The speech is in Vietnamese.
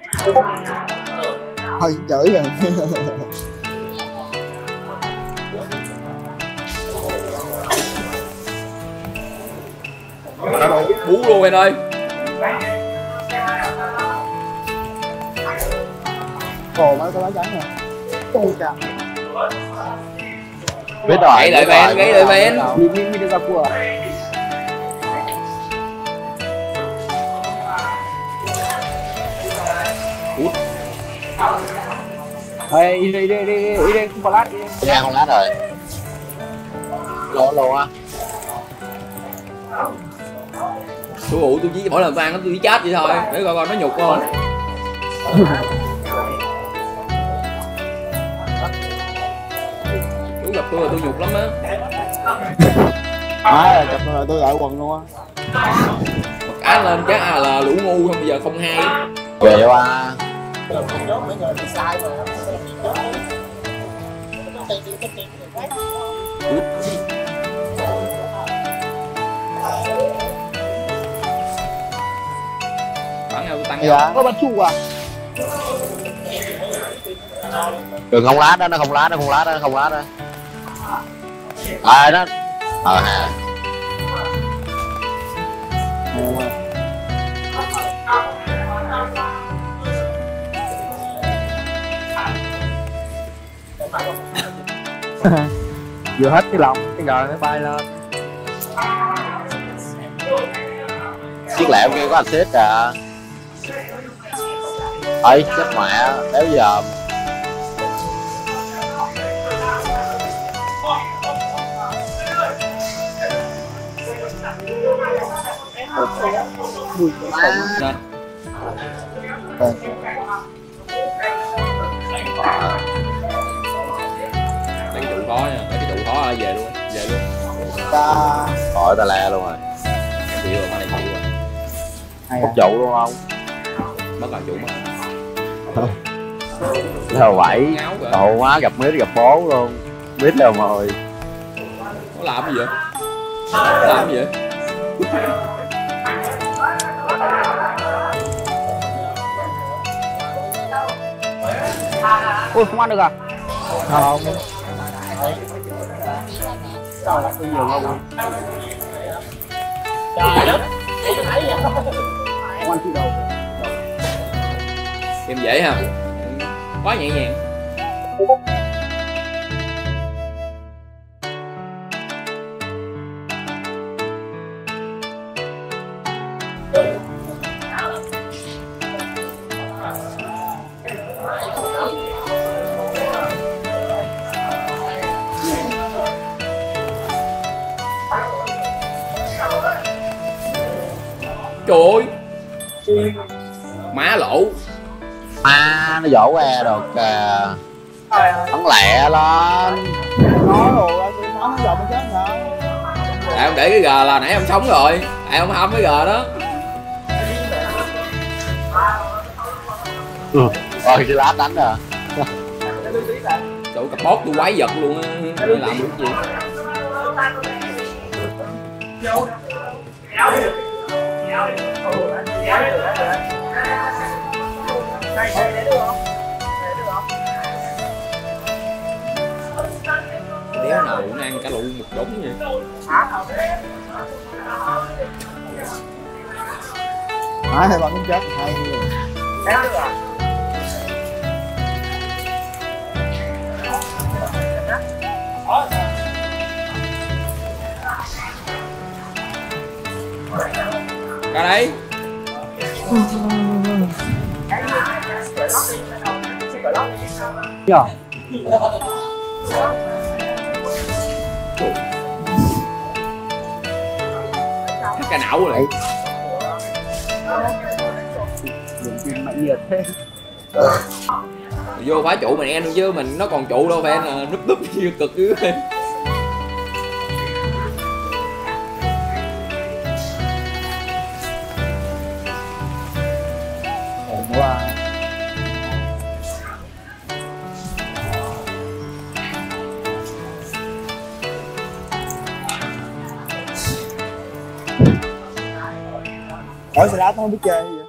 Thôi chửi rồi. Bú luôn em ơi. Ồ mấy cái lá trắng nè. Ôi trời. Biết rồi. Gãy lại ven, gãy lại ven. Đi ra cua. Thôi đi không có lát đi. Ra không lát rồi. Lô á. Tôi ụ tôi chỉ mỗi lần tôi ăn tôi chỉ chết vậy thôi để coi coi nó nhục không. Chú gặp tôi là tôi nhục lắm á. Chụp rồi tôi lại quần luôn á. Một cái lên chắc là lũ ngu không bây giờ không hay. Về qua. Bắn nhau tôi tăng Dạ. nhau. Có bánh chu à? Đừng không lát đó, nó không lát, nó không lát đó, không lát đó. À nó. Ha. Vừa hết cái lòng, cái gờ nó bay lên. Chiếc lẹo kia có assist à. Ơi chết mẹ, đéo giờ. Nè. Lấy cái trụ khó nha, lấy cái trụ khó là về luôn, về luôn. Khỏi ta le luôn rồi. Chịu rồi, con này chịu rồi. Một trụ luôn không? Mất là trụ mất. Level 7. Cậu quá gặp mít gặp bố luôn. Mít level 10. Nó làm cái gì vậy? Nó làm cái gì vậy? Ôi không ăn được à? Không. Tôi nhiều không? Trời đất. Không ăn chi đâu. Em dễ ha. Quá nhẹ nhàng. Trời ơi. Má lỗ. À nó vỗ que được kìa. Bắn lẹ lên. Nó rồi, nó giờ mới chết hả? Tại ông để cái gờ là nãy ông sống rồi. Tại ông hâm cái gờ đó. Rồi cái lát đánh rồi. Trời cặp bót tôi quái vật luôn á. Làm được gì? Đéo nào cũng ăn cả lụ một đống vậy. Thì bạn cũng chết hay rồi. Ra đây. Dạ. Cái não rồi. Đừng tìm mạnh nhiệt thế. Vô phá trụ mình em luôn chứ mình nó còn trụ đâu phải là núp núp như cực dưới. Wow. Hỏi xe đá nó không biết chơi gì vậy?